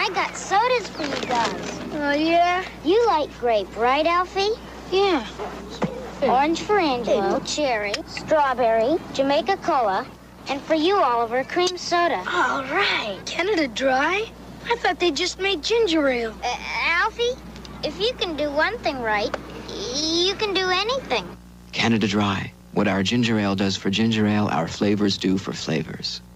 I got sodas for you guys. Oh, yeah? You like grape, right, Alfie? Yeah. Orange for Angelo, cherry, strawberry, Jamaica Cola, and for you, Oliver, cream soda. All right. Canada Dry? I thought they just made ginger ale. Alfie, if you can do one thing right, you can do anything. Canada Dry. What our ginger ale does for ginger ale, our flavors do for flavors.